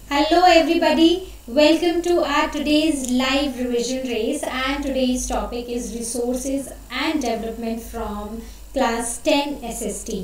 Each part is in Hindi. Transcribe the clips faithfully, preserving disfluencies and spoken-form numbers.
Hello everybody, welcome to our today's live revision race, and today's topic is resources and development from class ten S S T.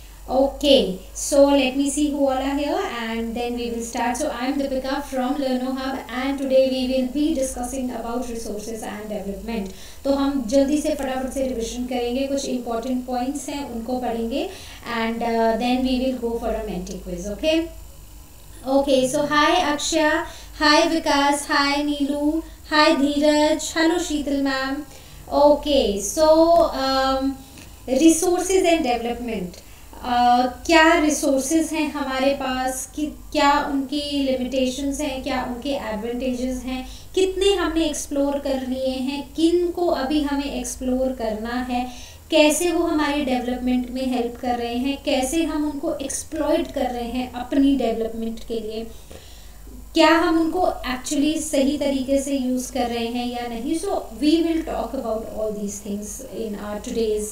Okay, so let me see who all are here and then we will start. So I am Deepika from LearnoHub and today we will be discussing about resources and development. तो हम जल्दी से फटाफट से रिविजन करेंगे, कुछ important points हैं उनको पढ़ेंगे and uh, then we will go for a Menti quiz. Okay. Okay, so hi Akshay, hi Vikas, hi Neelu, hi Dheeraj, hello Sheetal ma'am. Okay, so um, resources and development. Uh, क्या रिसोर्सेज हैं हमारे पास, कि क्या उनकी लिमिटेशंस हैं, क्या उनके एडवांटेजेस हैं, कितने हमने एक्सप्लोर कर लिए हैं, किन को अभी हमें एक्सप्लोर करना है, कैसे वो हमारी डेवलपमेंट में हेल्प कर रहे हैं, कैसे हम उनको एक्सप्लॉइट कर रहे हैं अपनी डेवलपमेंट के लिए, क्या हम उनको एक्चुअली सही तरीके से यूज़ कर रहे हैं या नहीं. So we will talk about all these things in our today's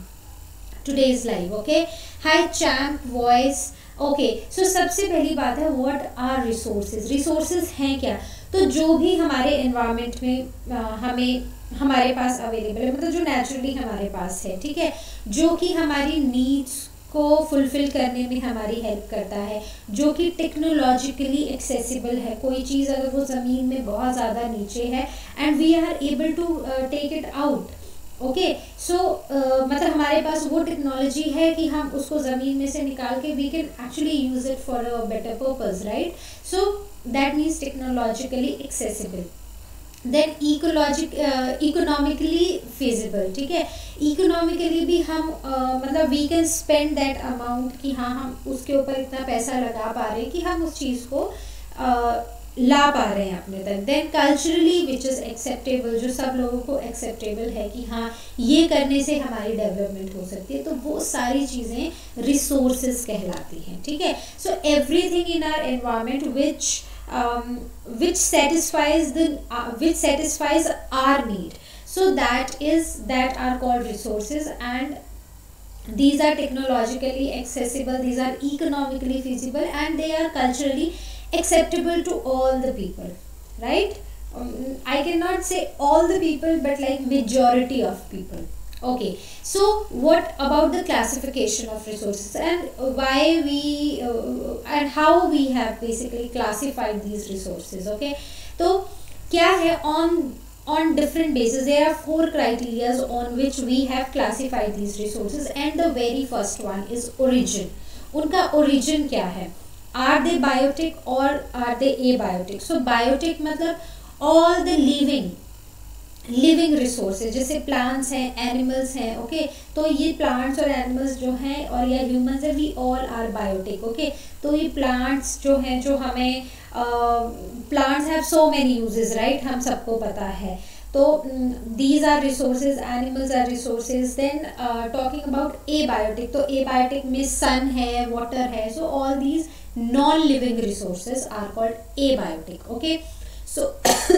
today's live. Okay, hi champ voice. Okay, so सबसे पहली बात है what are resources. resources हैं क्या? तो जो भी हमारे environment में आ, हमें हमारे पास अवेलेबल है, मतलब जो नेचुरली हमारे पास है, ठीक है, जो कि हमारी नीड्स को फुलफिल करने में हमारी हेल्प करता है, जो कि टेक्नोलॉजिकली एक्सेसिबल है. कोई चीज़ अगर वो ज़मीन में बहुत ज़्यादा नीचे है and we are able to take it out. Okay, so मतलब हमारे पास वो टेक्नोलॉजी है कि हम उसको ज़मीन में से निकाल के we can actually use it for a better purpose, right. So that means technologically accessible. Then ecologic economically feasible, ठीक है, इकोनॉमिकली भी हम uh, मतलब we can spend that amount कि हाँ हम उसके ऊपर इतना पैसा लगा पा रहे हैं कि हम उस चीज़ को uh, ला पा रहे हैं अपने तक. Then culturally which is acceptable, जो सब लोगों को एक्सेप्टेबल है कि हाँ ये करने से हमारी डेवलपमेंट हो सकती है, तो वो सारी चीज़ें रिसोर्सेज कहलाती हैं, ठीक है. So everything in our environment which which satisfies the which satisfies our need, so that is that are called resources, and these are technologically accessible, these are economically feasible, and they are culturally acceptable to all the people, right. um, I cannot say all the people but like majority of people. Okay, so what about the classification of resources and why we uh, and how we have basically classified these resources. Okay, तो क्या है, on on different bases there are four criterias on which we have classified these resources, and the very first one is origin. उनका origin क्या है, are they biotic or are they abiotic. so biotic मतलब all the living living resources, जैसे प्लांट्स हैं, एनिमल्स हैं. ओके, तो ये प्लांट्स और एनिमल्स जो हैं और या ह्यूमंस हैं, we all are biotic. Okay, तो ये प्लांट्स जो हैं, जो हमें plants have so many uses, right, हम सबको पता है. तो these are resources, animals are resources. Then talking about a biotic, तो ए बायोटिक में सन है, वाटर है, so all these non living resources are called a biotic. Okay, so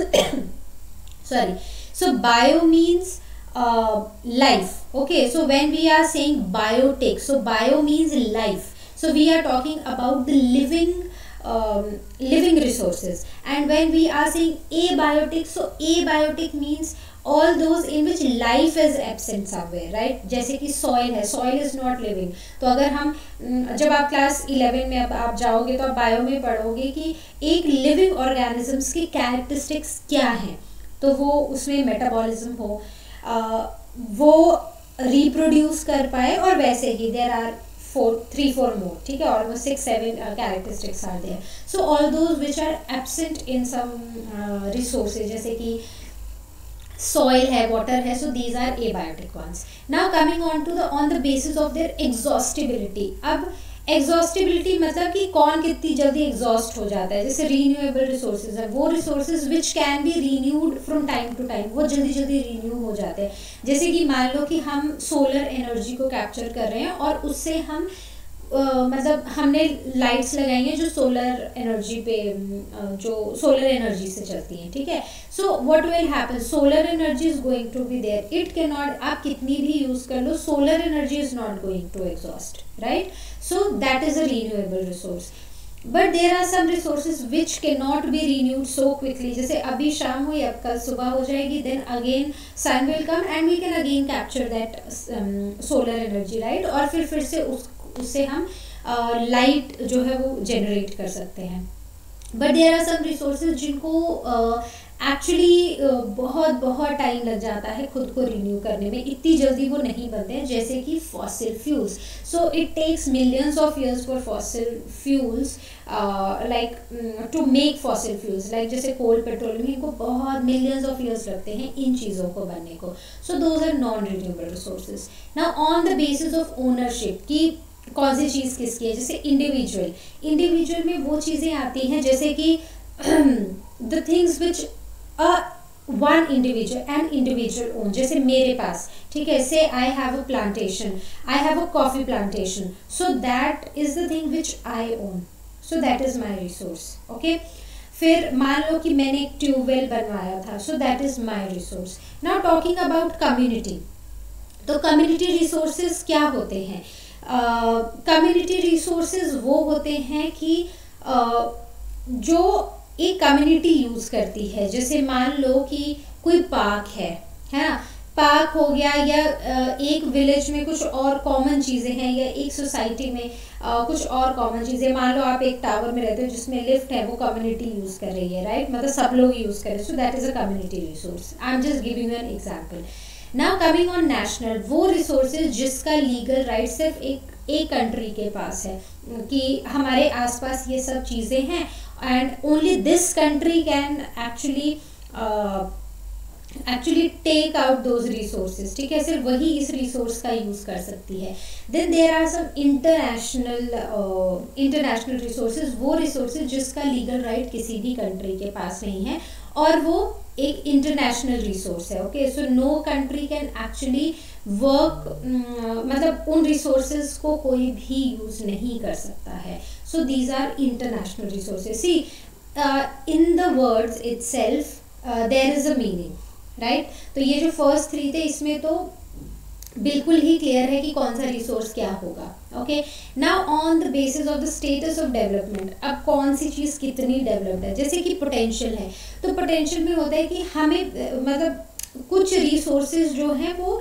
sorry, so bio means uh, life. Okay, so when we are saying biotic, so bio means life, so we are talking about the living um, living resources. And when we are saying abiotic, so abiotic means all those in which life is absent somewhere, right. जैसे कि soil है, soil is not living. तो अगर हम जब आप क्लास इलेवन में अब आप जाओगे तो आप बायो में पढ़ोगे कि एक लिविंग ऑर्गेनिजम्स की कैरेक्टरिस्टिक्स क्या हैं, तो वो उसमें मेटाबॉलिज्म हो, आ, वो रिप्रोड्यूस कर पाए, और वैसे ही there are four three four more, ठीक है, almost six seven characteristics are there. So all those which are absent in some resources, जैसे कि सॉइल है, वाटर है, so these are abiotic ones. Now coming on to the on the basis of their exhaustibility. अब एग्जॉस्टिबिलिटी मतलब कि कौन कितनी जल्दी एग्जॉस्ट हो जाता है. जैसे रीन्यूएबल रिसोर्सेज है, वो resources which can be renewed from time to time, वो जल्दी जल्दी रीन्यू हो जाते हैं. जैसे कि मान लो कि हम सोलर एनर्जी को कैप्चर कर रहे हैं और उससे हम uh, मतलब हमने लाइट्स लगाई हैं जो सोलर एनर्जी पे uh, जो सोलर एनर्जी से चलती हैं, ठीक है. So what will happen, solar energy is going to be there, it can not, आप कितनी भी यूज़ कर लो, solar energy is not going to exhaust, right. So that is a renewable resource. But there are some resources which can not be renewed so quickly, जैसे अभी शाम हुई अब कल सुबह हो जाएगी, then again sun will come and we can again capture that solar energy, right, और फिर फिर से उस उससे हम लाइट uh, जो है वो जनरेट कर सकते हैं। But there are some resources जिनको एक्चुअली uh, uh, बहुत बहुत टाइम लग जाता है खुद को रिन्यू करने में, इतनी जल्दी वो नहीं बनते हैं, जैसे कि fossil fuels. So it takes millions of years for fossil fuels like to make fossil fuels, like जैसे कोल, पेट्रोलियम, इनको बहुत मिलियंस ऑफ ईयर्स लगते हैं इन चीज़ों को बनने को। So those are non renewable resources. Now on the basis of ownership की कौन सी चीज़ किसकी है, जैसे इंडिविजुअल, इंडिविजुअल में वो चीज़ें आती हैं जैसे कि the things which a one individual an individual own, जैसे मेरे पास, ठीक है, say I have a plantation, I have a coffee plantation, so that is the thing which I own, so that is my resource, okay. फिर मान लो कि मैंने एक ट्यूबवेल बनवाया था, so that is my resource. Now talking about community, तो कम्युनिटी रिसोर्सेज क्या होते हैं? कम्युनिटी uh, रिसोर्सेज वो होते हैं कि uh, जो एक कम्युनिटी यूज़ करती है, जैसे मान लो कि कोई पार्क है है ना, पार्क हो गया, या uh, एक विलेज में कुछ और कॉमन चीज़ें हैं, या एक सोसाइटी में uh, कुछ और कॉमन चीज़ें, मान लो आप एक टावर में रहते हो जिसमें लिफ्ट है, वो कम्युनिटी यूज़ कर रही है, राइट, मतलब सब लोग यूज़ कर रहे हैं, so that is a community resource. I am just giving an example. Now coming on national, वो रिसोर्सेज जिसका लीगल राइट सिर्फ एक एक कंट्री के पास है, कि हमारे आसपास ये सब चीज़ें हैं and only this country can actually actually take out those resources, ठीक है, सिर्फ वही इस रिसोर्स का यूज़ कर सकती है। Then there are some international international resources, वो रिसोर्सेज जिसका लीगल राइट किसी भी कंट्री के पास नहीं है और वो एक इंटरनेशनल रिसोर्स है, okay. So no country can actually work, मतलब उन रिसोर्सेज को कोई भी यूज़ नहीं कर सकता है। So these are international resources. See in the words itself there is a meaning, right. तो ये जो फर्स्ट थ्री थे इसमें तो बिल्कुल ही क्लियर है कि कौन सा रिसोर्स क्या होगा, okay. Now on the basis of the status of development, अब कौन सी चीज़ कितनी डेवलप्ड है, जैसे कि पोटेंशियल है, तो पोटेंशियल में होता है कि हमें मतलब कुछ रिसोर्सेज जो हैं वो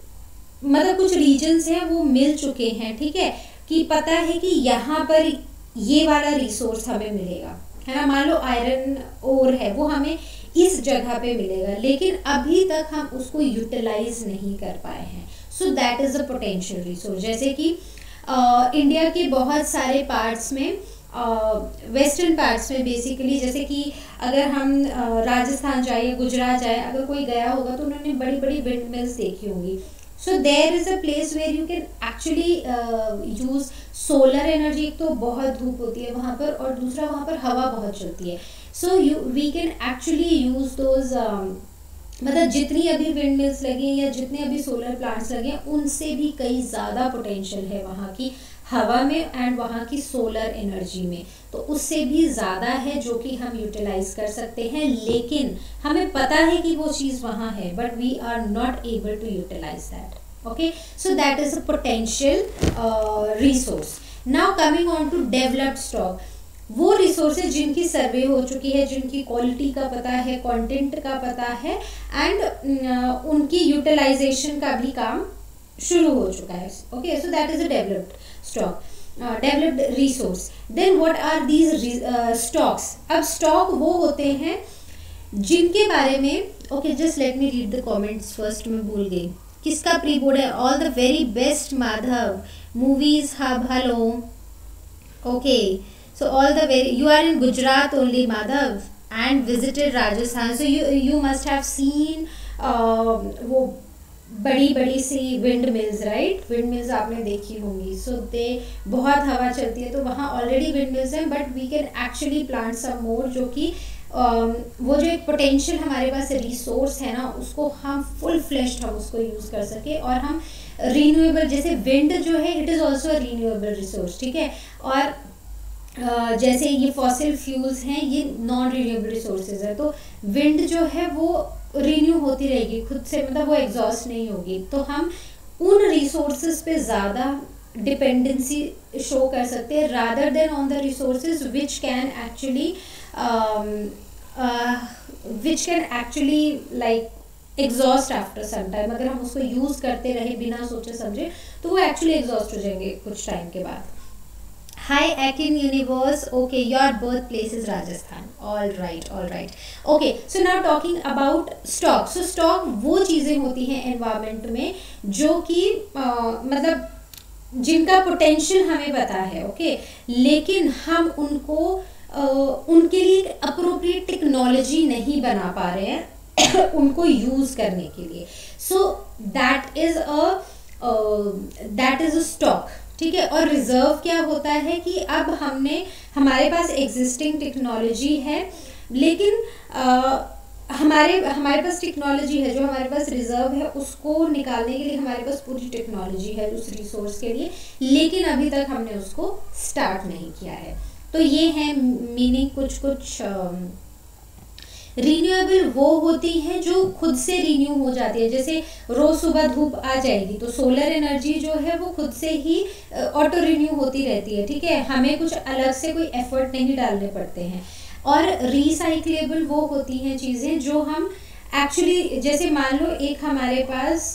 मतलब कुछ रीजन्स हैं वो मिल चुके हैं, ठीक है, कि पता है कि यहाँ पर ये वाला रिसोर्स हमें मिलेगा, है ना। मान लो आयरन ओर है, वो हमें इस जगह पे मिलेगा, लेकिन अभी तक हम उसको यूटिलाइज नहीं कर पाए हैं, so that is a potential resource. जैसे कि इंडिया uh, के बहुत सारे पार्ट्स में, वेस्टर्न uh, पार्ट्स में बेसिकली, जैसे कि अगर हम uh, राजस्थान जाए, गुजरात जाए, अगर कोई गया होगा तो उन्होंने बड़ी बड़ी विंड मिल्स देखी होंगी। So there is a place where you can actually use solar energy. एक तो बहुत धूप होती है वहाँ पर, और दूसरा वहाँ पर हवा बहुत चलती है, so you we can actually use those, मतलब जितनी अभी विंड मिल्स लगी हैं या जितने अभी सोलर प्लांट्स लगे हैं उनसे भी कई ज़्यादा पोटेंशियल है वहाँ की हवा में एंड वहाँ की सोलर एनर्जी में, तो उससे भी ज़्यादा है जो कि हम यूटिलाइज कर सकते हैं, लेकिन हमें पता है कि वो चीज़ वहाँ है, but we are not able to utilize that, okay. So that is a potential resource. Now coming on to developed stock, वो रिसोर्सेज जिनकी सर्वे हो चुकी है, जिनकी क्वालिटी का पता है, कंटेंट का पता है, एंड uh, उनकी यूटिलाइजेशन का भी काम शुरू हो चुका है, okay. So that is a developed stock, developed resource. Then what are these stocks? अब स्टॉक वो होते हैं जिनके बारे में, okay just let me read the comments first, मैं भूल गई किसका प्री बोर्ड है। All the very best Madhav, movies hub, hello, okay. So all the very, you are in Gujarat only, Madhav, and visited Rajasthan. So you you must have seen uh, वो बड़ी बड़ी सी wind mills, right, wind mills आपने देखी होंगी। सो दे बहुत हवा चलती है, तो वहाँ ऑलरेडी विंड मिल्स हैं, but we can actually plant some more, जो कि um, वो जो एक पोटेंशियल हमारे पास रिसोर्स है ना, उसको हम फुल फ्लेश्ड हम उसको यूज़ कर सके, और हम रीन्यूएबल, जैसे विंड जो है it is also a renewable resource, ठीक है। और Uh, जैसे ये फॉसिल फ्यूल्स हैं, ये नॉन रिन्यूएबल रिसोर्सेज है, तो विंड जो है वो रिन्यू होती रहेगी खुद से, मतलब वो एग्जॉस्ट नहीं होगी, तो हम उन रिसोर्सेज पे ज़्यादा डिपेंडेंसी शो कर सकते हैं rather than on the resources which can actually which can actually like exhaust after some time. अगर हम उसको यूज करते रहे बिना सोचे समझे तो वो एक्चुअली एग्जॉस्ट हो जाएंगे कुछ टाइम के बाद। Hi Akin Universe, okay, your birthplace is Rajasthan. All right, all right. Okay, so now talking about stock. So stock वो चीज़ें होती हैं environment में जो कि मतलब जिनका potential हमें पता है, okay, लेकिन हम उनको uh, उनके लिए appropriate technology नहीं बना पा रहे हैं उनको use करने के लिए। So that is a uh, that is a stock, ठीक है। और रिजर्व क्या होता है कि अब हमने हमारे पास एग्जिस्टिंग टेक्नोलॉजी है लेकिन आ, हमारे हमारे पास टेक्नोलॉजी है जो हमारे पास रिजर्व है उसको निकालने के लिए हमारे पास पूरी टेक्नोलॉजी है उस रिसोर्स के लिए, लेकिन अभी तक हमने उसको स्टार्ट नहीं किया है। तो ये है मीनिंग। कुछ कुछ आ, रीन्यूएबल वो होती हैं जो खुद से रीन्यू हो जाती है। जैसे रोज सुबह धूप आ जाएगी तो सोलर एनर्जी जो है वो खुद से ही ऑटो रीन्यू होती रहती है, ठीक है, हमें कुछ अलग से कोई एफर्ट नहीं डालने पड़ते हैं। और रिसाइक्लेबल वो होती हैं चीज़ें जो हम एक्चुअली, जैसे मान लो एक हमारे पास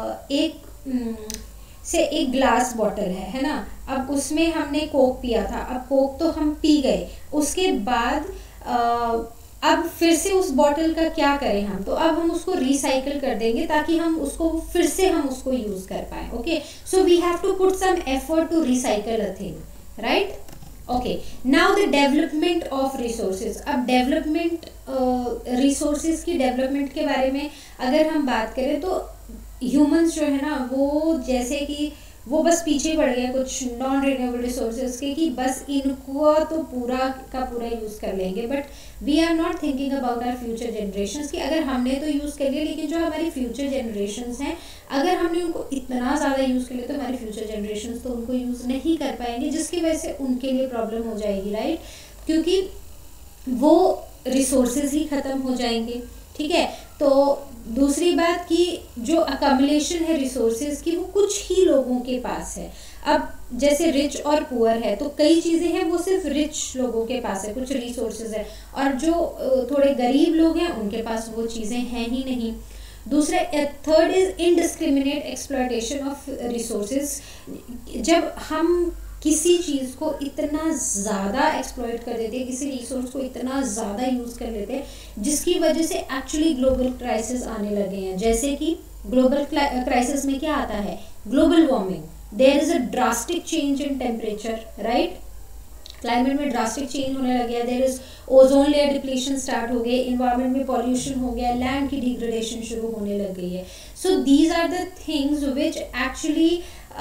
एक से एक ग्लास बॉटल है है ना, अब उसमें हमने कोक पिया था, अब कोक तो हम पी गए, उसके बाद आ, अब फिर से उस बॉटल का क्या करें हम, तो अब हम उसको रिसाइकल कर देंगे ताकि हम उसको फिर से हम उसको यूज कर पाए। Okay, so we have to put some effort to recycle a thing, right. Okay, now the development of resources. अब डेवलपमेंट रिसोर्सेज की डेवलपमेंट के बारे में अगर हम बात करें तो ह्यूमंस जो है ना वो जैसे कि वो बस पीछे पड़ गए कुछ नॉन रिन्यूएबल रिसोर्सेज के कि बस इनको तो पूरा का पूरा यूज़ कर लेंगे, but we are not thinking about our future generations कि अगर हमने तो यूज़ कर लिया लेकिन जो हमारी फ्यूचर जनरेशंस हैं अगर हमने उनको इतना ज़्यादा यूज़ कर लिया तो हमारी फ्यूचर जनरेशंस तो उनको यूज़ नहीं कर पाएंगे, जिसकी वजह से उनके लिए प्रॉब्लम हो जाएगी, राइट, क्योंकि वो रिसोर्सेज ही ख़त्म हो जाएंगे, ठीक है। तो दूसरी बात कि जो अकमलेशन है रिसोर्सेज की वो कुछ ही लोगों के पास है। अब जैसे रिच और पुअर है तो कई चीज़ें हैं वो सिर्फ रिच लोगों के पास है, कुछ रिसोर्सेज है, और जो थोड़े गरीब लोग हैं उनके पास वो चीज़ें हैं ही नहीं। दूसरा, third is indiscriminate exploitation of resources. जब हम किसी चीज़ को इतना ज़्यादा एक्सप्लॉइट कर देते हैं, किसी रिसोर्स को इतना ज़्यादा यूज़ कर लेते हैं जिसकी वजह से एक्चुअली ग्लोबल क्राइसिस आने लगे हैं। जैसे कि ग्लोबल क्राइसिस में क्या आता है, global warming, there is a drastic change in temperature, right, climate में ड्रास्टिक चेंज होने लग गया, there is ozone layer depletion start हो गए, इन्वायरमेंट में पॉल्यूशन हो गया, लैंड की डिग्रेडेशन शुरू होने लग गई है। So these are the things which actually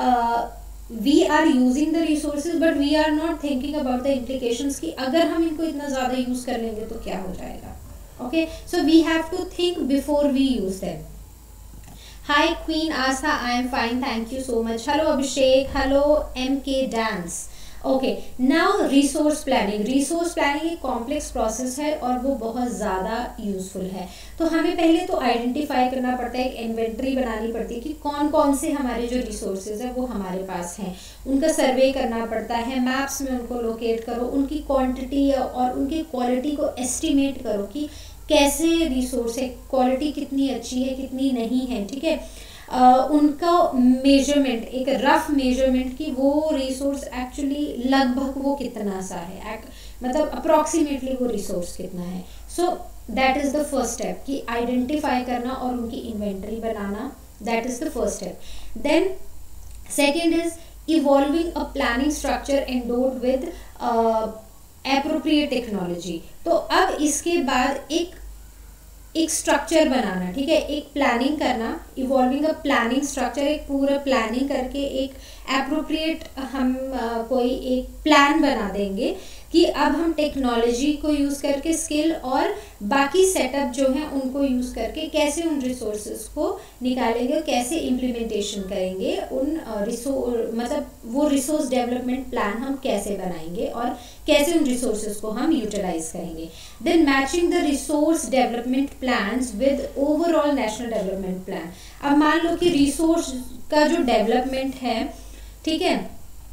we are using the resources but we are not thinking about the implications कि अगर हम इनको इतना ज़्यादा यूज़ कर लेंगे तो क्या हो जाएगा। okay, so we have to think before we use them. Hi Queen Asa, I am fine, thank you so much. Hello Abhishek, hello M K Dance. Okay, now resource planning. Resource planning एक कॉम्प्लेक्स प्रोसेस है और वो बहुत ज़्यादा यूज़फुल है। तो हमें पहले तो आइडेंटिफाई करना पड़ता है, एक इन्वेंट्री बनानी पड़ती है कि कौन कौन से हमारे जो रिसोर्सेज है वो हमारे पास हैं, उनका सर्वे करना पड़ता है, मैप्स में उनको लोकेट करो, उनकी क्वांटिटी और उनकी क्वालिटी को एस्टिमेट करो कि कैसे रिसोर्स है, क्वालिटी कितनी अच्छी है कितनी नहीं है, ठीक है। Uh, उनका मेजरमेंट, एक रफ मेजरमेंट कि वो रिसोर्स एक्चुअली लगभग वो कितना सा है, मतलब अप्रॉक्सीमेटली वो रिसोर्स कितना है। So that is the first step कि आइडेंटिफाई करना और उनकी इन्वेंट्री बनाना, that is the first step. Then second is evolving a planning structure endowed with appropriate technology. तो अब इसके बाद एक एक स्ट्रक्चर बनाना, ठीक है, एक प्लानिंग करना, इवॉल्विंग अ प्लानिंग स्ट्रक्चर, एक पूरा प्लानिंग करके एक एप्रोप्रिएट हम आ, कोई एक प्लान बना देंगे कि अब हम टेक्नोलॉजी को यूज़ करके स्किल और बाकी सेटअप जो हैं उनको यूज़ करके कैसे उन रिसोर्सेज को निकालेंगे और कैसे इम्प्लीमेंटेशन करेंगे उन रिसोर्स, मतलब वो रिसोर्स डेवलपमेंट प्लान हम कैसे बनाएंगे और कैसे उन रिसोर्सेज को हम यूटिलाइज करेंगे। Then matching the resource development plans with overall national development plan. अब मान लो कि रिसोर्स का जो डेवलपमेंट है ठीक है,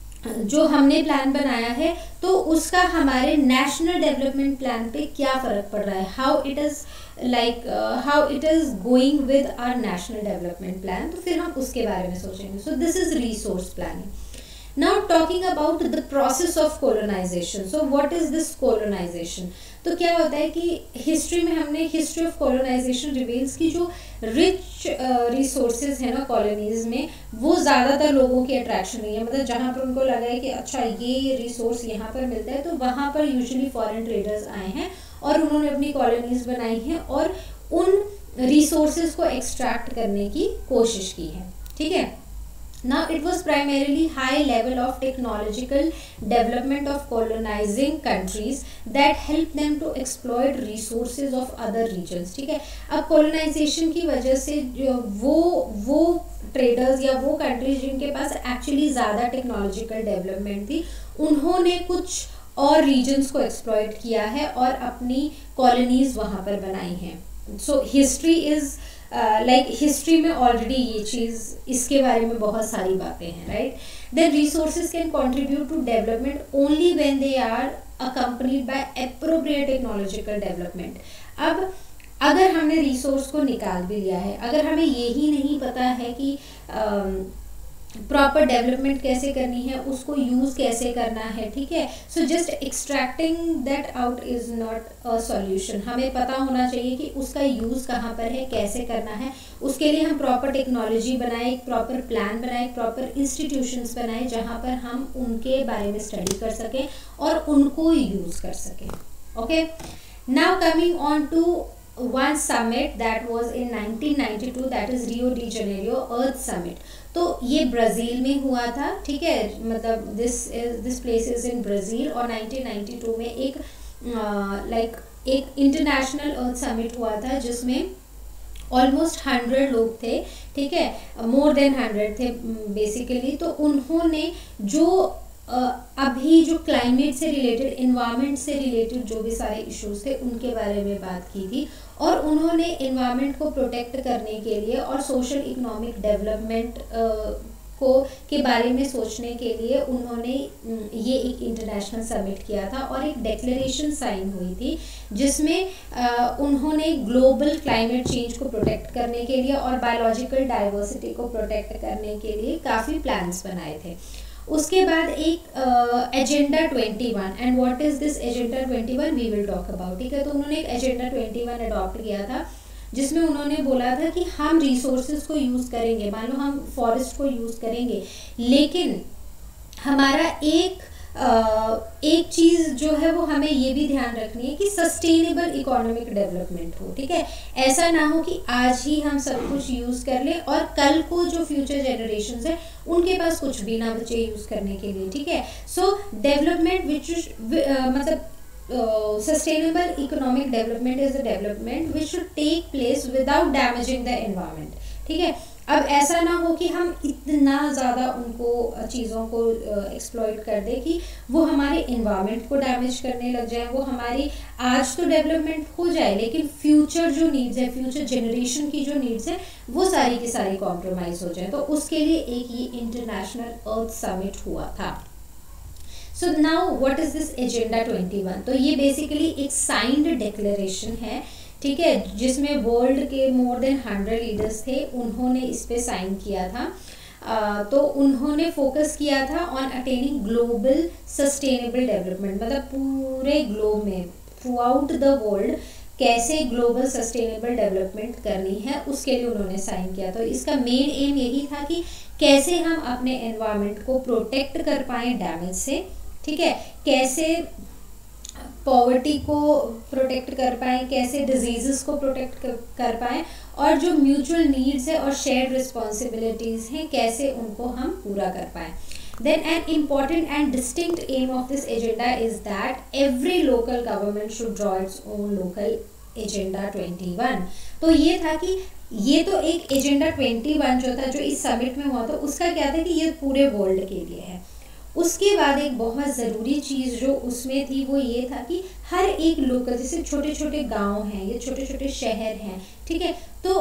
जो हमने प्लान बनाया है तो उसका हमारे नेशनल डेवलपमेंट प्लान पे क्या फ़र्क पड़ रहा है, how it is like how it is going with our national development plan, तो फिर हम उसके बारे में सोचेंगे. So this is resource planning. Now talking about the process of colonization. So what is this colonization? तो क्या होता है कि हिस्ट्री में हमने हिस्ट्री ऑफ कॉलोनाइजेशन रिवील्स की जो रिच रिसोर्सेज है ना कॉलोनीज में, वो ज़्यादातर लोगों की अट्रैक्शन नहीं है. मतलब जहाँ पर उनको लगा है कि अच्छा ये रिसोर्स यहाँ पर मिलता है, तो वहाँ पर यूजुअली फॉरेन ट्रेडर्स आए हैं और उन्होंने अपनी कॉलोनीज बनाई हैं और उन रिसोर्सेज को एक्सट्रैक्ट करने की कोशिश की है. ठीक है. Now it was primarily high level of technological development of colonizing countries that helped them to exploit resources of other regions. ठीक है. अब colonization की वजह से वो वो traders या वो countries जिनके पास actually ज़्यादा technological development थी, उन्होंने कुछ और regions को exploit किया है और अपनी colonies वहाँ पर बनाई हैं. So history is like uh, history like, में ऑलरेडी ये चीज़ इसके बारे में बहुत सारी बातें हैं. Right. Then resources can contribute to development only when they are accompanied by appropriate technological development. अब अगर हमने रिसोर्स को निकाल भी लिया है, अगर हमें यही नहीं पता है कि uh, प्रॉपर डेवलपमेंट कैसे करनी है, उसको यूज़ कैसे करना है, ठीक है, so just extracting that out is not a solution. हमें पता होना चाहिए कि उसका यूज़ कहाँ पर है, कैसे करना है. उसके लिए हम प्रॉपर टेक्नोलॉजी बनाए, एक प्रॉपर प्लान बनाए, एक प्रॉपर इंस्टीट्यूशंस बनाए जहाँ पर हम उनके बारे में स्टडी कर सकें और उनको यूज़ कर सकें. Okay. Now coming on to one summit that was in nineteen ninety-two, that is Rio de Janeiro Earth Summit. तो ये ब्राज़ील में हुआ था. ठीक है. मतलब this is this place is in Brazil और नाइनटीन नाइंटी टू में एक लाइक uh, एक इंटरनेशनल अर्थ समिट हुआ था जिसमें ऑलमोस्ट हंड्रेड लोग थे. ठीक है. मोर देन हंड्रेड थे बेसिकली. तो उन्होंने जो Uh, अभी जो क्लाइमेट से रिलेटेड, इन्वायरमेंट से रिलेटेड जो भी सारे इश्यूज थे उनके बारे में बात की थी और उन्होंने इन्वायरमेंट को प्रोटेक्ट करने के लिए और सोशल इकोनॉमिक डेवलपमेंट को के बारे में सोचने के लिए उन्होंने ये एक इंटरनेशनल समिट किया था और एक डिक्लेरेशन साइन हुई थी जिसमें uh, उन्होंने ग्लोबल क्लाइमेट चेंज को प्रोटेक्ट करने के लिए और बायोलॉजिकल डाइवर्सिटी को प्रोटेक्ट करने के लिए काफ़ी प्लान्स बनाए थे. उसके बाद एक agenda twenty one, and what is this agenda twenty one we will talk about. ठीक है. तो उन्होंने एक एजेंडा ट्वेंटी वन अडॉप्ट किया था जिसमें उन्होंने बोला था कि हम रिसोर्सेज को यूज़ करेंगे, मान लो हम फॉरेस्ट को यूज़ करेंगे, लेकिन हमारा एक Uh, एक चीज़ जो है वो हमें ये भी ध्यान रखनी है कि सस्टेनेबल इकोनॉमिक डेवलपमेंट हो. ठीक है. ऐसा ना हो कि आज ही हम सब कुछ यूज़ कर लें और कल को जो फ्यूचर जनरेशंस है उनके पास कुछ भी ना बचे यूज़ करने के लिए. ठीक है. सो डेवलपमेंट विच मतलब sustainable economic development is the development which should take place without damaging the environment. ठीक है. अब ऐसा ना हो कि हम इतना ज़्यादा उनको चीज़ों को एक्सप्लॉइट कर दें कि वो हमारे इन्वायरमेंट को डैमेज करने लग जाए. वो हमारी आज तो डेवलपमेंट हो जाए लेकिन फ्यूचर जो नीड्स है, फ्यूचर जनरेशन की जो नीड्स है, वो सारी की सारी कॉम्प्रोमाइज़ हो जाए. तो उसके लिए एक ये इंटरनेशनल अर्थ समिट हुआ था. So now what is this agenda twenty one. तो ये बेसिकली एक साइंड डिक्लेरेशन है. ठीक है. जिसमें वर्ल्ड के मोर देन हंड्रेड लीडर्स थे, उन्होंने इस पे साइन किया था. uh, तो उन्होंने फोकस किया था on attaining global sustainable development. मतलब पूरे ग्लोब में, थ्रू आउट द वर्ल्ड कैसे ग्लोबल सस्टेनेबल डेवलपमेंट करनी है, उसके लिए उन्होंने साइन किया. तो इसका मेन एम यही था कि कैसे हम अपने एनवायरनमेंट को प्रोटेक्ट कर पाएँ डैमेज से. ठीक है. कैसे पॉवर्टी को प्रोटेक्ट कर पाएँ, कैसे डिजीज़ को प्रोटेक्ट कर पाएँ और जो म्यूचुअल नीड्स है और शेयर्ड रिस्पॉन्सिबिलिटीज़ हैं कैसे उनको हम पूरा कर पाएँ. Then an important and distinct aim of this agenda is that every local government should draw its own local agenda twenty one. तो ये था कि ये तो एक एजेंडा ट्वेंटी वन जो था, जो इस समिट में हुआ था, उसका क्या था कि ये पूरे वर्ल्ड के लिए है. उसके बाद एक बहुत ज़रूरी चीज़ जो उसमें थी वो ये था कि हर एक लोकल, जैसे छोटे छोटे गांव हैं या छोटे छोटे शहर हैं, ठीक है, तो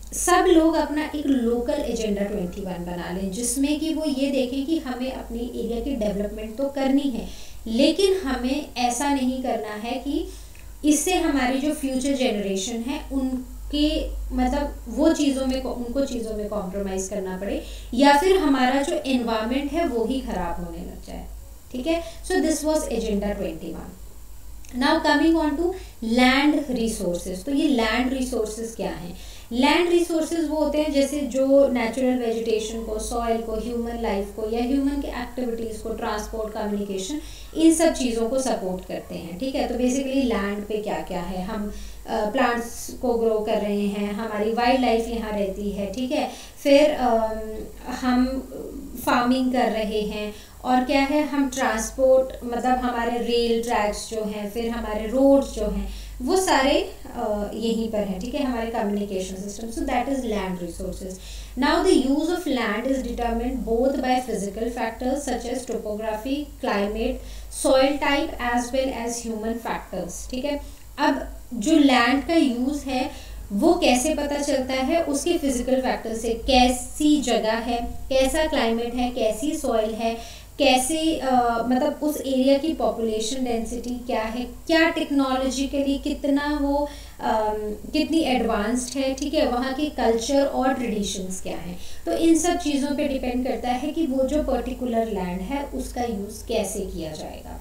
सब लोग अपना एक लोकल एजेंडा ट्वेंटी वन बना लें, जिसमें कि वो ये देखें कि हमें अपने एरिया की डेवलपमेंट तो करनी है, लेकिन हमें ऐसा नहीं करना है कि इससे हमारी जो फ्यूचर जनरेशन है उनके मतलब वो चीज़ों में उनको चीज़ों में कॉम्प्रोमाइज़ करना पड़े, या फिर हमारा जो एनवायरनमेंट है वो ही ख़राब होने लग जाए। ठीक है, so this was agenda twenty one. Now coming on to land resources. तो ये लैंड रिसोर्सेज क्या हैं? लैंड रिसोर्सेज वो होते हैं जैसे जो नेचुरल वेजिटेशन को, सॉइल को, ह्यूमन लाइफ को या ह्यूमन के एक्टिविटीज़ को, ट्रांसपोर्ट, कम्युनिकेशन, इन सब चीज़ों को सपोर्ट करते हैं। ठीक है, तो बेसिकली लैंड पे क्या क्या है, हम प्लांट्स uh, को ग्रो कर रहे हैं, हमारी वाइल्ड लाइफ यहाँ रहती है। ठीक है, फिर uh, हम फार्मिंग कर रहे हैं, और क्या है, हम ट्रांसपोर्ट मतलब हमारे रेल ट्रैक्स जो हैं, फिर हमारे रोड्स जो हैं, वो सारे uh, यहीं पर हैं। ठीक है, हमारे communication system. So that is land resources. Now the use of land is determined both by physical factors such as topography, climate, soil type as well as human factors. ठीक है, अब जो लैंड का यूज है वो कैसे पता चलता है? उसके फिजिकल फैक्टर से, कैसी जगह है, कैसा क्लाइमेट है, कैसी सॉइल है, कैसे uh, मतलब उस एरिया की पॉपुलेशन डेंसिटी क्या है, क्या टेक्नोलॉजिकली कितना वो uh, कितनी एडवांस्ड है। ठीक है, वहाँ के कल्चर और ट्रेडिशंस क्या हैं। तो इन सब चीज़ों पे डिपेंड करता है कि वो जो पर्टिकुलर लैंड है उसका यूज़ कैसे किया जाएगा।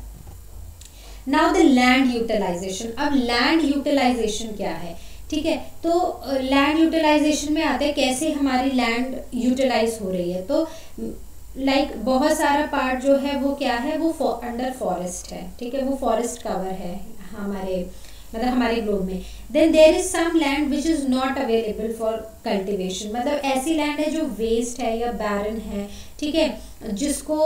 Now the land utilization. अब लैंड यूटिलाइजेशन क्या है? ठीक है, तो लैंड यूटिलाइजेशन में आते हैं कैसे हमारी लैंड यूटिलाइज हो रही है। तो लाइक like, बहुत सारा पार्ट जो है वो क्या है, वो अंडर फॉरेस्ट है। ठीक है, वो फॉरेस्ट कवर है हमारे मतलब हमारे ग्लोब में। Then there is some land which is not available for cultivation, मतलब ऐसी लैंड है जो वेस्ट है या बैरन है। ठीक है, जिसको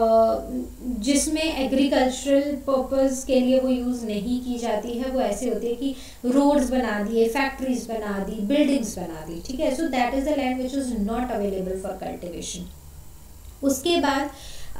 जिसमें एग्रीकल्चरल पर्पस के लिए वो यूज़ नहीं की जाती है। वो ऐसे होती है कि रोड्स बना दिए, फैक्ट्रीज बना दी, बिल्डिंग्स बना दी। ठीक है, so that is the land which is not available for cultivation. उसके बाद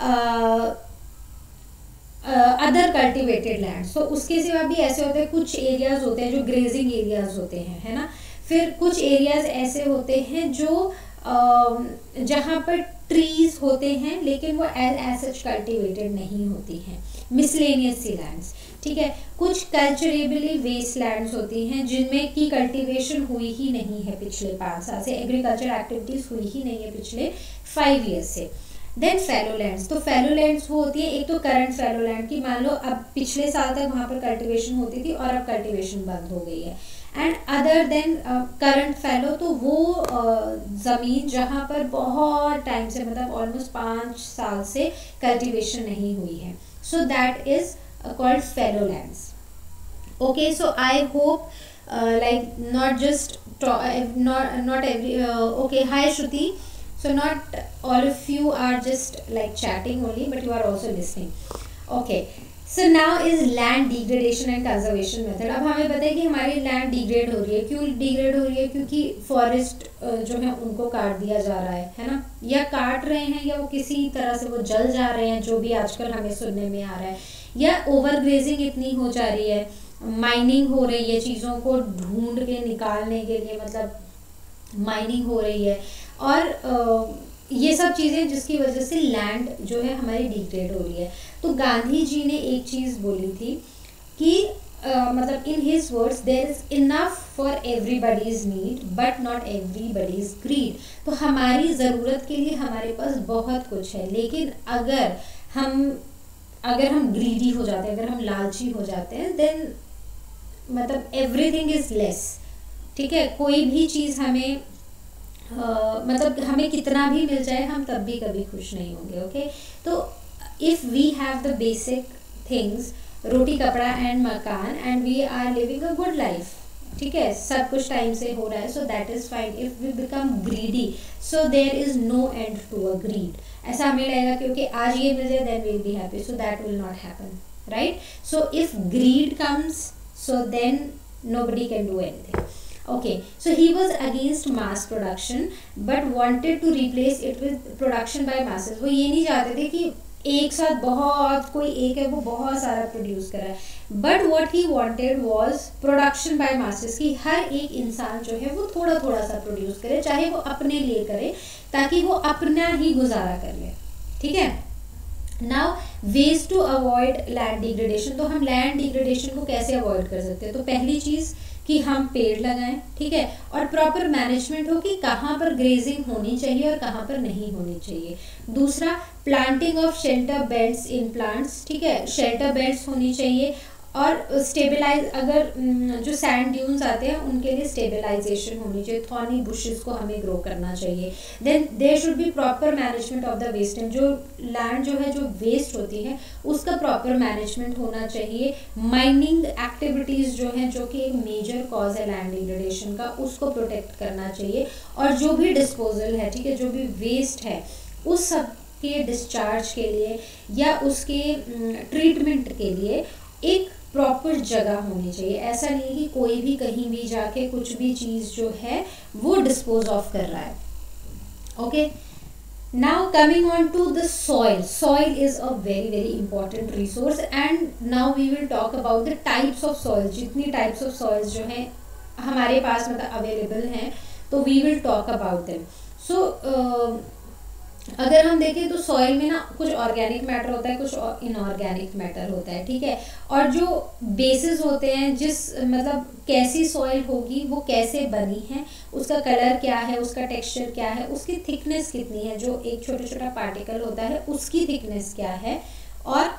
अदर कल्टिवेटेड लैंड, सो उसके सिवा भी ऐसे होते हैं, कुछ एरियाज होते हैं जो ग्रेजिंग एरियाज होते हैं, है ना। फिर कुछ एरियाज ऐसे होते हैं जो uh, जहाँ पर ट्रीज होते हैं लेकिन वो एज सच कल्टिवेटेड नहीं होती हैं, मिसलेनियस सी लैंड्स। ठीक है, कुछ कल्चरेबली वेस्ट लैंड्स होती हैं जिनमें की कल्टीवेशन हुई ही नहीं है पिछले पाँच साल से, एग्रीकल्चर एक्टिविटीज हुई ही नहीं है पिछले फाइव ईयर्स से। Then fallow lands. तो फैलो लैंड्स वो होती है, एक तो करंट फैलो लैंड की मान लो अब पिछले साल तक वहाँ पर कल्टीवेशन होती थी और अब कल्टीवेशन बंद हो गई है। And other than current fallow, तो वो uh, ज़मीन जहाँ पर बहुत टाइम से मतलब ऑलमोस्ट पाँच साल से कल्टीवेशन नहीं हुई है। So that is called fallow lands. Okay, so I hope uh, like not just talk, uh, not not every uh, okay, hi Shruti. So not all of you are just like chatting only, but you are also listening. Okay, so now is land degradation and conservation method. अब हमें पता है कि हमारी लैंड डिग्रेड हो रही है। क्यों डिग्रेड हो रही है? क्योंकि फॉरेस्ट जो है उनको काट दिया जा रहा है है ना, या काट रहे हैं या वो किसी तरह से वो जल जा रहे हैं, जो भी आजकल हमें सुनने में आ रहा है, या ओवर ग्रेजिंग इतनी हो जा रही है, माइनिंग हो रही है, चीज़ों को ढूंढ के निकालने के लिए मतलब माइनिंग हो रही है, और आ, ये सब चीज़ें जिसकी वजह से लैंड जो है हमारी डिग्रेड हो रही है। तो गांधी जी ने एक चीज़ बोली थी कि uh, मतलब in his words, there is enough for everybody's need but not everybody's greed. तो हमारी ज़रूरत के लिए हमारे पास बहुत कुछ है, लेकिन अगर हम अगर हम ग्रीडी हो जाते हैं, अगर हम लालची हो जाते हैं, देन मतलब एवरीथिंग इज लेस। ठीक है, कोई भी चीज़ हमें Uh, मतलब हमें कितना भी मिल जाए हम तब भी कभी खुश नहीं होंगे। ओके, तो if we have the basic things, roti kapda and makaan, and we are living a good life, ठीक है, सब कुछ टाइम से हो रहा है, so that is fine. If we become greedy, so there is no end to a greed. ऐसा हमें लगेगा क्योंकि आज ये मिल जाए then will be happy, so that will not happen, right. So if greed comes, so then nobody can do anything. Okay, so he was against mass production but wanted to replace it with production by masses. वो ये नहीं चाहते थे कि एक साथ बहुत, कोई एक है वो बहुत सारा प्रोड्यूस कर रहा है, but what he wanted was production by masses, कि हर एक इंसान जो है वो थोड़ा थोड़ा सा प्रोड्यूस करे, चाहे वो अपने लिए करे, ताकि वो अपना ही गुजारा कर ले, ठीक है। Now ways to avoid land degradation, तो हम लैंड डिग्रेडेशन को कैसे अवॉइड कर सकते हैं? तो पहली चीज़ कि हम पेड़ लगाएं, ठीक है, और प्रॉपर मैनेजमेंट हो कि कहाँ पर ग्रेजिंग होनी चाहिए और कहाँ पर नहीं होनी चाहिए। दूसरा, planting of shelter beds in plants, ठीक है, शेल्टर बेड्स होनी चाहिए, और स्टेबलाइज, अगर जो सैंड ड्यून्स आते हैं उनके लिए स्टेबलाइजेशन होनी चाहिए, थॉर्नी बुशेस को हमें ग्रो करना चाहिए। Then there should be proper management of the waste, जो लैंड जो है जो वेस्ट होती है उसका प्रॉपर मैनेजमेंट होना चाहिए। माइनिंग एक्टिविटीज़ जो हैं, जो कि एक मेजर कॉज है लैंड डिग्रेडेशन का, उसको प्रोटेक्ट करना चाहिए। और जो भी डिस्पोजल है, ठीक है, जो भी वेस्ट है उस सब के डिस्चार्ज के लिए या उसके ट्रीटमेंट के लिए एक प्रॉपर जगह होनी चाहिए। ऐसा नहीं कि कोई भी कहीं भी जाके कुछ भी चीज़ जो है वो डिस्पोज ऑफ कर रहा है। Okay, now coming on to the soil, soil is a very very important resource, and now we will talk about the types of soil. जितनी टाइप्स ऑफ सॉइल्स जो हैं हमारे पास मतलब अवेलेबल हैं, तो we will talk about them. So अगर हम देखें तो सॉइल में ना कुछ ऑर्गेनिक मैटर होता है, कुछ इनऑर्गेनिक मैटर होता है, ठीक है, और जो बेसिस होते हैं, जिस मतलब कैसी सॉइल होगी, वो कैसे बनी है, उसका कलर क्या है, उसका टेक्सचर क्या है, उसकी थिकनेस कितनी है, जो एक छोटा छोटा पार्टिकल होता है उसकी थिकनेस क्या है, और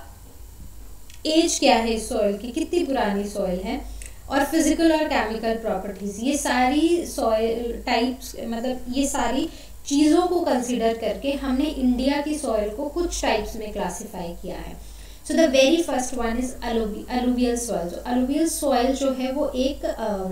एज क्या है इस सॉइल की, कितनी पुरानी सॉइल है, और फिजिकल और केमिकल प्रॉपर्टीज, ये सारी सॉइल टाइप्स, मतलब ये सारी चीज़ों को कंसीडर करके हमने इंडिया की सॉइल को कुछ टाइप्स में क्लासिफाई किया है। So the very first one is alluvial soil. जो अलुवियल सॉइल जो है वो एक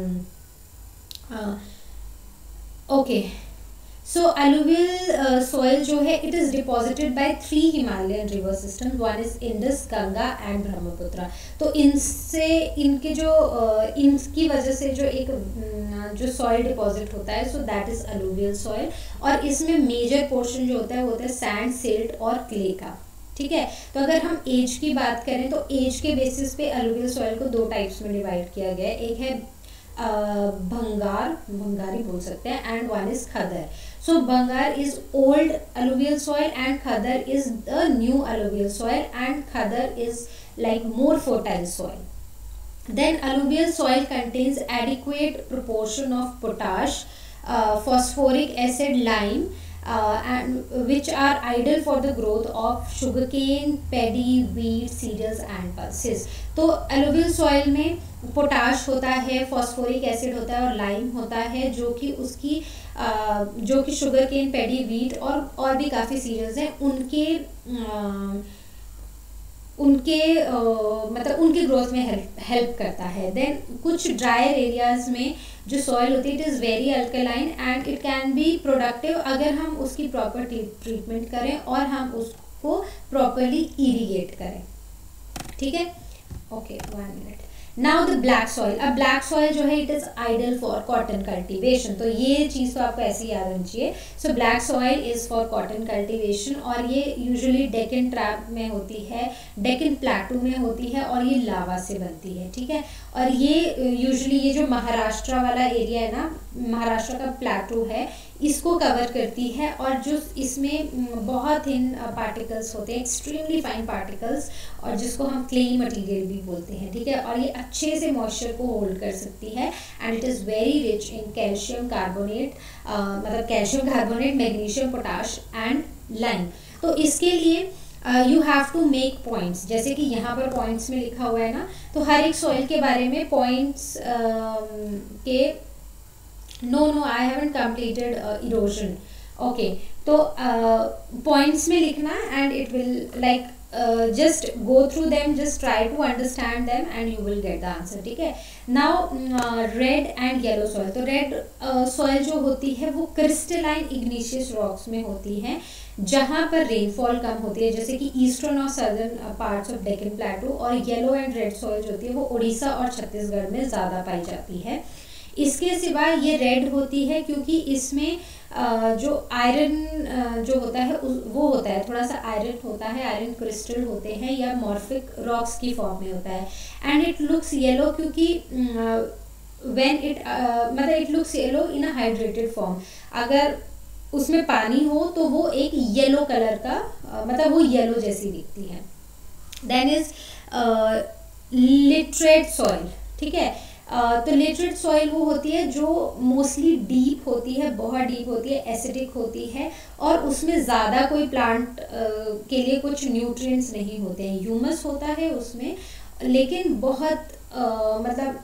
ओके सो अलुवियल सॉइल जो है it is deposited by three Himalayan river system, one is Indus, Ganga and Brahmaputra. तो इनसे इनके जो uh, इनकी वजह से जो एक uh, जो सॉइल डिपॉजिट होता है, so that is alluvial soil. और इसमें मेजर पोर्शन जो होता है वो होता है सैंड, सिल्ट और क्ले का, ठीक है। तो अगर हम एज की बात करें तो एज के बेसिस पे अलुवियल सॉइल को दो टाइप्स में डिवाइड किया गया है। एक है uh, भंगार, भंगारी बोल सकते हैं, and one is khadar. So Bangar is old alluvial soil and Khadar is the new alluvial soil, and Khadar is like more fertile soil. Then alluvial soil contains adequate proportion of potash, uh, phosphoric acid, lime, uh, and which are ideal for the growth of sugarcane, paddy, wheat, cereals and pulses. तो alluvial soil में पोटाश होता है, फॉस्फोरिक एसिड होता है और लाइम होता है, जो कि उसकी आ, जो कि शुगर केन, पैडी, वीट और और भी काफ़ी सीरियल्स हैं, उनके आ, उनके आ, मतलब उनके ग्रोथ में हेल्प हेल्प करता है। देन कुछ ड्रायर एरियाज़ में जो सॉइल होती है it is very alkaline and it can be productive अगर हम उसकी प्रॉपर ट्रीटमेंट करें और हम उसको प्रॉपरली इरीगेट करें, ठीक है। Okay, one minute. Now the black soil. अब ब्लैक सॉइल जो है it is ideal for cotton cultivation, तो ये चीज़ तो आपको ऐसे ही याद रखनी चाहिए। So black soil is for cotton cultivation, और ये यूजुअली डेक्कन ट्रैप में होती है, डेक्कन प्लेटू में होती है, और ये लावा से बनती है, ठीक है। और ये यूजुअली ये जो महाराष्ट्र वाला एरिया है ना, महाराष्ट्र का प्लेटू है, इसको कवर करती है, और जो इसमें बहुत थिन पार्टिकल्स होते हैं, एक्सट्रीमली फाइन पार्टिकल्स, और जिसको हम क्लेई मटेरियल भी बोलते हैं, ठीक है। और ये अच्छे से मॉइस्चर को होल्ड कर सकती है, and it is very rich in calcium carbonate, मतलब calcium carbonate, magnesium, potash and lime. तो इसके लिए you have to make points, जैसे कि यहाँ पर पॉइंट्स में लिखा हुआ है ना, तो हर एक सॉइल के बारे में पॉइंट्स uh, के no no I haven't completed erosion, okay. तो पॉइंट्स uh, में लिखना, and it will like just go through them, just try to understand them and you will get the answer, ठीक है। Now red and yellow soil. तो रेड सॉइल जो होती है वो क्रिस्टलाइन इग्नीशियस रॉक्स में होती है, जहाँ पर रेनफॉल कम होती है, जैसे कि ईस्टर्न और southern parts of Deccan plateau. और येलो एंड रेड सॉइल जो होती है वो उड़ीसा और छत्तीसगढ़ में ज़्यादा पाई जाती है। इसके सिवा ये रेड होती है क्योंकि इसमें जो आयरन जो होता है वो होता है, थोड़ा सा आयरन होता है, आयरन क्रिस्टल होते हैं या मॉर्फिक रॉक्स की फॉर्म में होता है। एंड इट लुक्स येलो क्योंकि व्हेन इट मतलब it looks yellow in a hydrated form, अगर उसमें पानी हो तो वो एक येलो कलर का uh, मतलब वो येलो जैसी दिखती है। देन इज लिटरेट सॉइल, ठीक है। uh, तो लिटरेट सॉइल वो होती है जो मोस्टली डीप होती है, बहुत डीप होती है, एसिडिक होती है और उसमें ज़्यादा कोई प्लांट uh, के लिए कुछ न्यूट्रिएंट्स नहीं होते हैं। ह्यूमस होता है उसमें, लेकिन बहुत uh, मतलब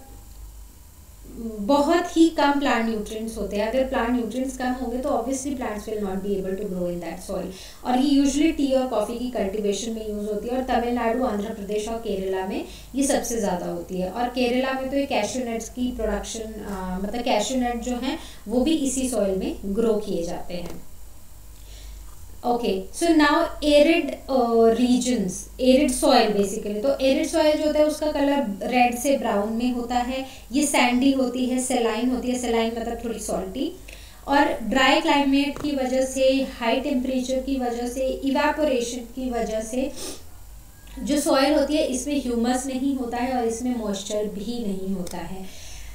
बहुत ही कम प्लांट न्यूट्रिएंट्स होते हैं। अगर प्लांट न्यूट्रिएंट्स कम होंगे तो obviously plants will not be able to grow in that soil. और ये यूजुअली टी और कॉफ़ी की कल्टीवेशन में यूज़ होती है और तमिलनाडु, आंध्र प्रदेश और केरला में ये सबसे ज़्यादा होती है। और केरला में तो ये कैश्यू नट्स की प्रोडक्शन मतलब कैश्यू नट जो हैं वो भी इसी सॉइल में ग्रो किए जाते हैं। Okay, so now arid regions, arid soil basically, तो एरिड सॉइल जो होता है उसका कलर रेड से ब्राउन में होता है। ये सैंडी होती है, सेलाइन होती है, सेलाइन मतलब थोड़ी सॉल्टी। और ड्राई क्लाइमेट की वजह से, हाई टेम्परेचर की वजह से, इवेपोरेशन की वजह से जो सॉइल होती है इसमें ह्यूमस नहीं होता है और इसमें मॉइस्चर भी नहीं होता है।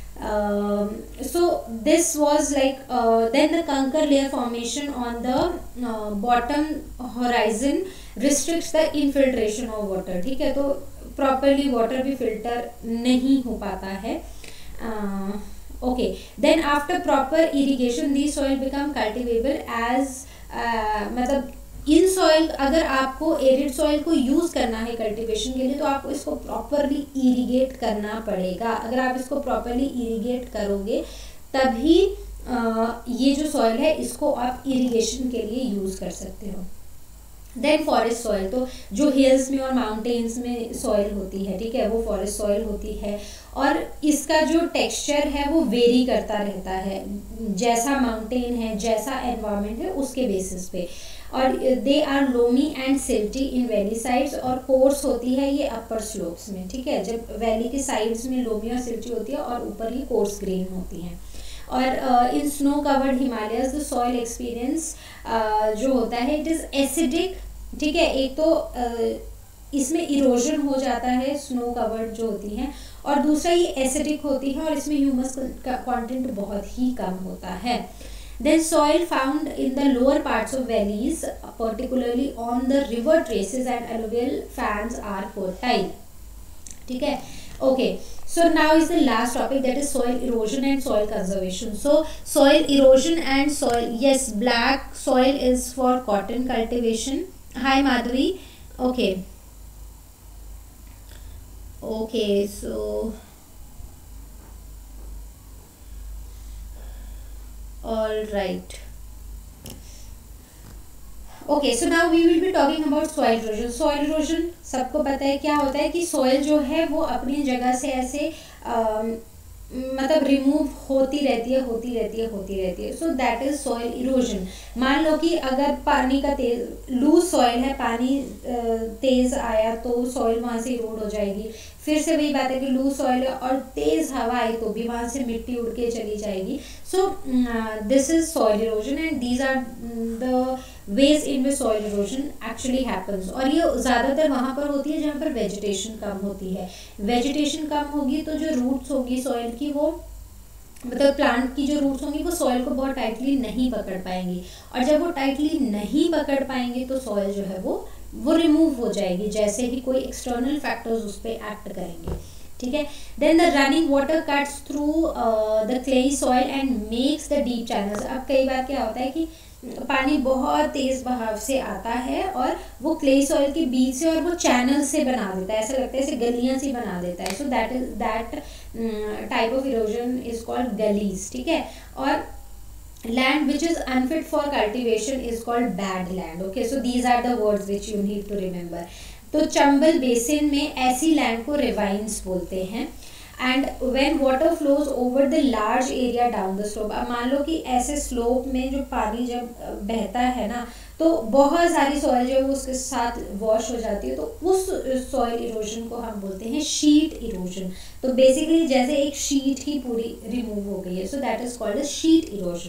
Um, so this was like uh, then the conker layer formation on the uh, bottom horizon restricts the infiltration of water, ठीक है। तो properly water भी filter नहीं हो पाता है। uh, okay, then after proper irrigation these soil become cultivable as uh, मतलब इन सॉइल, अगर आपको एरिड सॉइल को यूज़ करना है कल्टीवेशन के लिए तो आपको इसको प्रॉपरली इरिगेट करना पड़ेगा। अगर आप इसको प्रॉपरली इरिगेट करोगे तभी ये जो सॉइल है इसको आप इरिगेशन के लिए यूज़ कर सकते हो। देन फॉरेस्ट सॉइल, तो जो हिल्स में और माउंटेन्स में सॉइल होती है, ठीक है, वो फॉरेस्ट सॉइल होती है और इसका जो टेक्सचर है वो वेरी करता रहता है, जैसा माउंटेन है, जैसा एनवायरनमेंट है उसके बेसिस पे। और they are loamy and silty in valley sides, और कोर्स होती है ये अपर स्लोप्स में, ठीक है। जब वैली के साइड्स में लोमी और सिल्टी होती है और ऊपर ही कोर्स ग्रेन होती है। और in snow covered Himalayas the soil experience जो होता है इट इज़ एसिडिक, ठीक है। एक तो uh, इसमें इरोजन हो जाता है स्नो कवर्ड जो होती हैं, और दूसरा ये एसिडिक होती है और इसमें ह्यूमस का कंटेंट बहुत ही कम होता है। Then soil found in the lower parts of valleys, particularly on the river traces and alluvial fans, are fertile. ठीक है, okay. So now is the last topic, that is soil erosion and soil conservation. So soil erosion and soil, yes, black soil is for cotton cultivation. Hi Madhuri. Okay. Okay, so all right. Okay, so now we will be talking about soil erosion. Soil erosion सबको पता है क्या होता है कि soil जो है वो अपनी जगह से ऐसे uh, मतलब रिमूव होती रहती है होती रहती है होती रहती है so that is soil erosion. मान लो कि अगर पानी का तेज लूज सॉइल है, पानी तेज आया तो सॉइल वहाँ से इरोड हो जाएगी। फिर से वही बात है कि लूज सॉइल है और तेज हवा आई तो भी वहाँ से मिट्टी उड़ के चली जाएगी। So this is soil erosion and these are the ways in which soil erosion actually happens. और ये ज़्यादातर वहाँ पर होती है जहाँ पर वेजिटेशन कम होती है। वेजिटेशन कम होगी तो जो रूट्स होगी सॉइल की वो मतलब प्लांट की जो रूट्स होंगी वो सॉइल को बहुत टाइटली नहीं पकड़ पाएंगी, और जब वो टाइटली नहीं पकड़ पाएंगे तो सॉइल जो है वो वो रिमूव हो जाएगी जैसे ही कोई एक्सटर्नल फैक्टर्स उस पर एक्ट करेंगे, ठीक है। Then the running water cuts through the clayey soil and makes the deep channels. अब कई बार क्या होता है कि पानी बहुत तेज बहाव से आता है और वो क्ले सॉइल के बीच से और वो चैनल से बना देता है, ऐसा लगता है ऐसे गलियां सी बना देता है। So that is that type of erosion is called gullies, ठीक है। और land which is unfit for cultivation is called bad land. Okay, so these are the words which you need to remember. तो चंबल बेसिन में ऐसी लैंड को रिवाइन्स बोलते हैं। And when water flows over the large area down the slope. अब मान लो कि ऐसे स्लोप में जो पानी जब बहता है ना तो बहुत सारी सॉइल जो है वो उसके साथ वॉश हो जाती है, तो उस सॉइल इरोजन को हम बोलते हैं शीट इरोजन। तो बेसिकली जैसे एक शीट ही पूरी रिमूव हो गई है, so that is called a sheet erosion.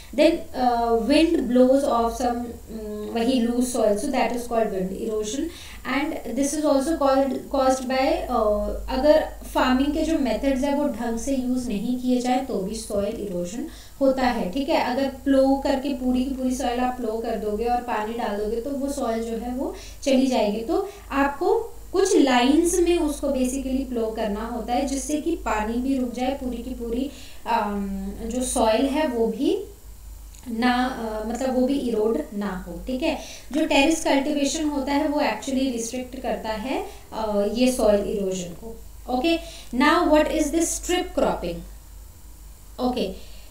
Then uh, wind blows off some um, वही loose soil, so that is called wind erosion. And this is also called caused by uh, अगर फार्मिंग के जो मेथड्स है वो ढंग से यूज़ नहीं किए जाए तो भी सॉइल इरोजन होता है, ठीक है। अगर प्लो करके पूरी की पूरी सॉइल आप प्लो कर दोगे और पानी डाल दोगे तो वो सॉइल जो है वो चली जाएगी। तो आपको कुछ लाइंस में उसको बेसिकली प्लो करना होता है जिससे कि पानी भी रुक जाए, पूरी की पूरी जो सॉइल है वो भी ना आ, मतलब वो भी इरोड ना हो, ठीक है। जो टेरेस कल्टीवेशन होता है वो एक्चुअली रिस्ट्रिक्ट करता है आ, ये सॉइल इरोजन को। Okay, now what is this strip cropping? Okay,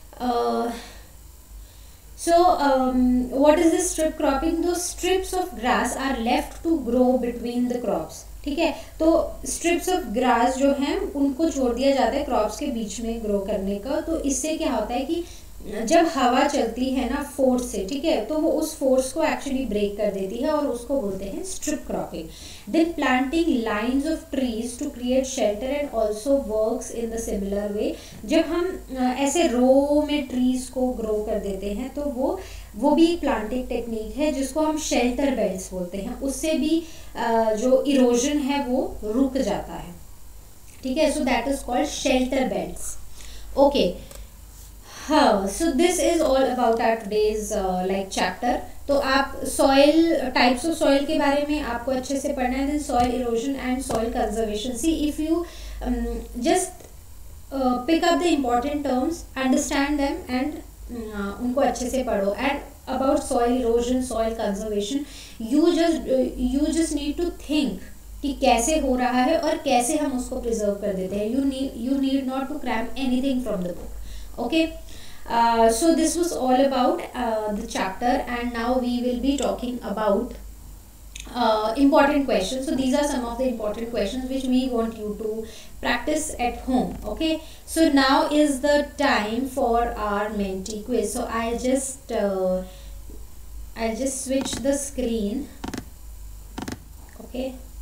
so um, what is this strip cropping? Those strips of grass are left to grow between the crops, ठीक है। तो स्ट्रिप्स ऑफ ग्रास जो हैं उनको छोड़ दिया जाता है क्रॉप्स के बीच में ग्रो करने का। तो इससे क्या होता है कि जब हवा चलती है ना फोर्स से, ठीक है, तो वो उस फोर्स को एक्चुअली ब्रेक कर देती है और उसको बोलते हैं strip cropping. Then planting lines of trees to create shelter and also works in the similar way. जब हम ऐसे रो में ट्रीज को ग्रो कर देते हैं तो वो वो भी एक प्लांटिंग टेक्निक है जिसको हम शेल्टर बेल्ट्स बोलते हैं। उससे भी जो इरोजन है वो रुक जाता है, ठीक है। So that is called shelter belts. Okay, हाँ, so this is all about our today's like chapter. तो आप सॉइल टाइप्स ऑफ सॉइल के बारे में आपको अच्छे से पढ़ना है। Then soil erosion and soil conservation. See if you just pick up the important terms, understand them and उनको अच्छे से पढ़ो। And about soil erosion, soil conservation, you just you just need to think कि कैसे हो रहा है और कैसे हम उसको प्रिजर्व कर देते हैं। You need you need not to cram anything from the book. Okay, Uh, so this was all about uh, the chapter, and now we will be talking about uh, important questions. So these are some of the important questions which we want you to practice at home. Okay, so now is the time for our Menti quiz. So I'll just uh, I'll just switch the screen. Okay,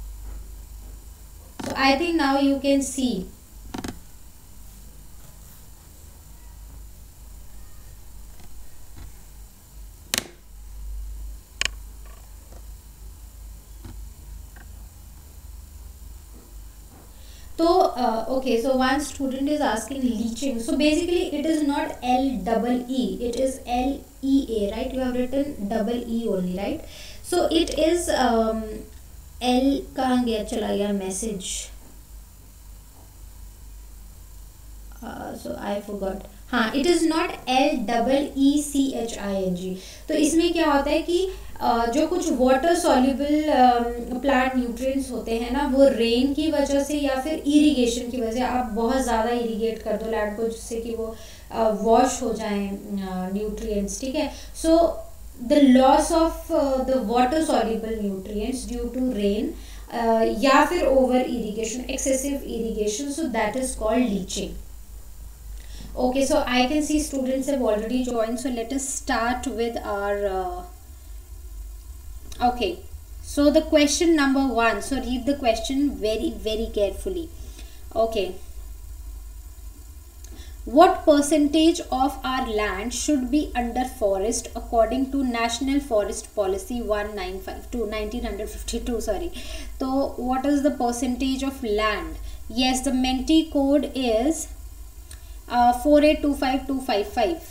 so I think now you can see. So uh, okay, so one student is asking leaching. So basically it is not L double E, it is L E A, right? You have written double E only, right? So it is um, L, कहाँ गया, चला गया message, uh, so I forgot. हाँ, it is not L double E C H I N G. तो इसमें क्या होता है कि Uh, जो कुछ वाटर सॉल्युबल प्लांट न्यूट्रिएंट्स होते हैं ना, वो रेन की वजह से या फिर इरिगेशन की वजह से, आप बहुत ज़्यादा इरिगेट कर दो लैंड को जिससे कि वो वॉश uh, हो जाएं न्यूट्रिएंट्स, ठीक है। So the loss of the water soluble nutrients due to rain या फिर over irrigation, excessive irrigation, so that is called leaching. Okay, so I can see students have already joined, so let us start with our uh, okay, so the question number one, so read the question very very carefully. Okay, what percentage of our land should be under forest according to National Forest Policy one nine five two nineteen fifty-two, sorry. So what is the percentage of land? Yes, the Menti code is uh, four eight two five two five five.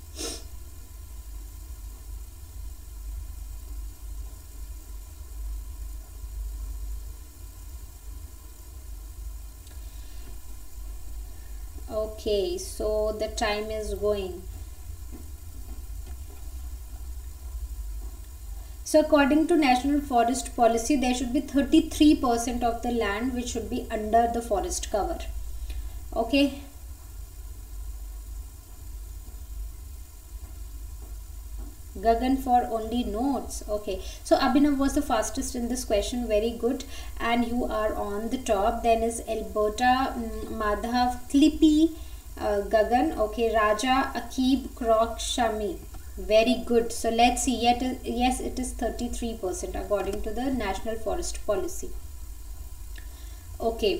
Okay, so the time is going. So according to National Forest Policy, there should be thirty-three percent of the land which should be under the forest cover. Okay. Gagan for only notes. Okay, so Abhinav was the fastest in this question, very good, and you are on the top. Then is Alberta, um, Madhav, Clippy, uh, Gagan, okay, Raja, Akib, Krok, Shami, very good. So let's see, yet yes, it is thirty-three percent according to the National Forest Policy. Okay,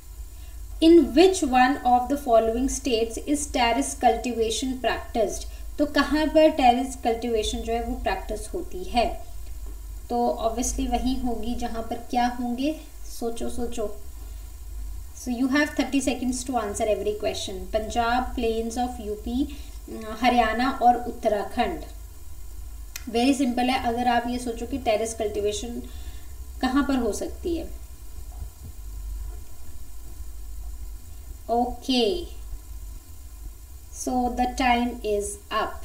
in which one of the following states is terrace cultivation practiced? तो कहाँ पर टेरेस कल्टीवेशन जो है वो प्रैक्टिस होती है? तो ऑब्वियसली वही होगी जहाँ पर क्या होंगे, सोचो सोचो. So you have thirty seconds to answer every question. Punjab, plains of UP, Haryana और उत्तराखंड. वेरी सिंपल है. अगर आप ये सोचो कि टेरेस कल्टीवेशन कहाँ पर हो सकती है. Okay, so the time is up.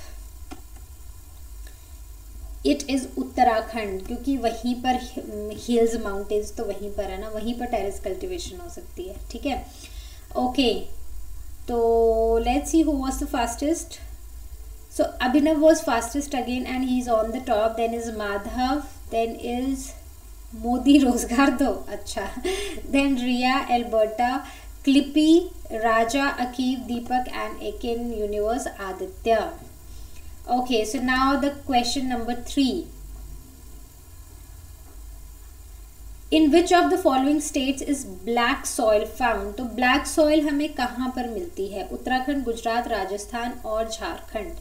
It is Uttarakhand, क्योंकि वहीं पर हिल्स, माउंटेन्स तो वहीं पर है ना, वहीं पर टेरेस कल्टीवेशन हो सकती है. ठीक है. ओके, तो let's see who was the fastest. So Abhinav was fastest again and he is on the top. Then is Madhav, then is Modi रोजगार दो. अच्छा. Then Riya, Alberta, Clippy, Raja, Aqib, Deepak and Ekin universe, Aditya. Okay, so now the question number three. In which of the following states is black soil found? तो black soil हमें कहाँ पर मिलती है? उत्तराखंड, गुजरात, राजस्थान और Jharkhand.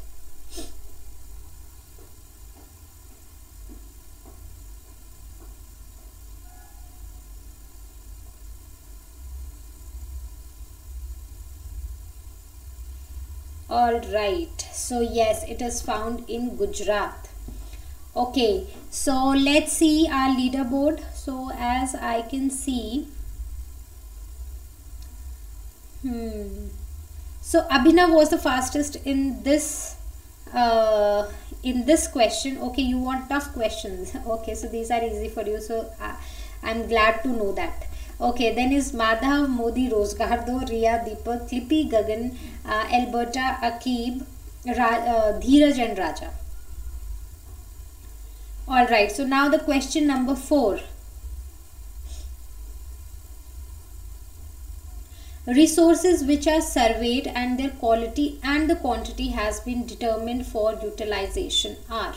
All right, so yes, it is found in Gujarat. Okay, so let's see our leaderboard. So as I can see, hmm so Abhinav was the fastest in this uh, in this question. Okay, you want tough questions. Okay, so these are easy for you, so I, I'm glad to know that. Okay, then is Madhav, Modi, Rozgar Do, Riya, Deepak, Clippy, Gagan, uh, Alberta, Akib, Ra uh, Dheeraj and Raja. Alright, so now the question number four. Resources which are surveyed and their quality and the quantity has been determined for utilization are.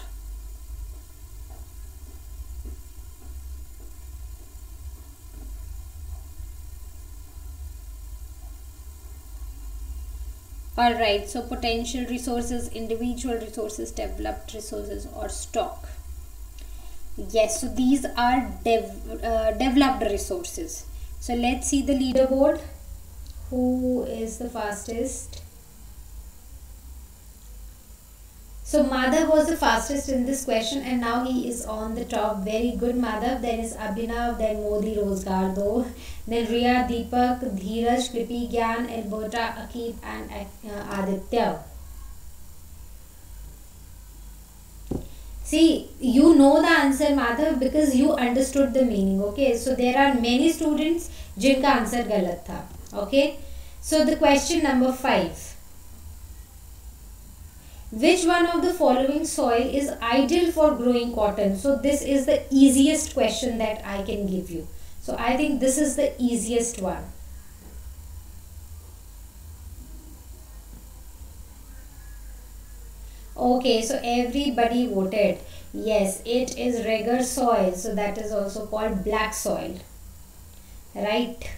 Alright, so potential resources, individual resources, developed resources or stock. Yes, so these are dev, uh, developed resources. So let's see the leaderboard. Who is the fastest? So Madhav was the fastest in this question and now he is on the top. Very good, Madhav. Then is Abhinav, then Modi, Rozgar Do, then Riya, Deepak, Dheeraj, Kripi, Gyan, Alberta, Akib and uh, Aditya. See, you know the answer, Madhav, because you understood the meaning. Okay, so there are many students jinka answer galat tha. Okay, so the question number five. Which one of the following soil is ideal for growing cotton? So this is the easiest question that I can give you. So I think this is the easiest one. Okay, so everybody voted. Yes, it is Reger soil. So that is also called black soil. Right.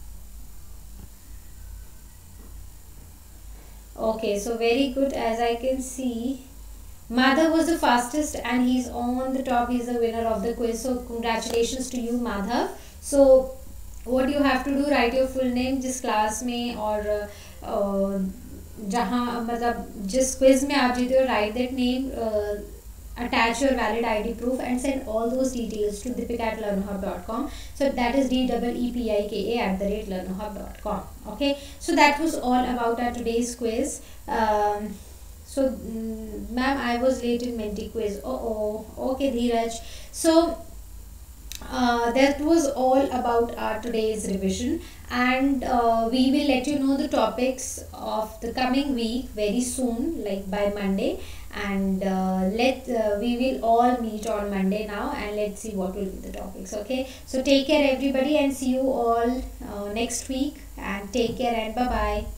Okay, so very good. As I can see, Madhav was the fastest and he's on the top. He's the winner of the quiz. So congratulations to you, Madhav. So what you have to do, write your full name जिस class में और uh, जहाँ मतलब जिस quiz में आप जीते हो, write that name, uh, attach your valid I D proof and send all those details to deepika at learnerhub dot com. So that is D E E P I K A at the rate learnerhub dot com. Okay, so that was all about our today's quiz. Um, so mm, ma'am, I was late in Menti quiz. Oh oh, okay Dheeraj. So uh, that was all about our today's revision, and uh, we will let you know the topics of the coming week very soon, like by Monday. And uh, let uh, we will all meet on Monday now and let's see what will be the topics. Okay, so take care everybody and see you all uh, next week, and take care and bye bye.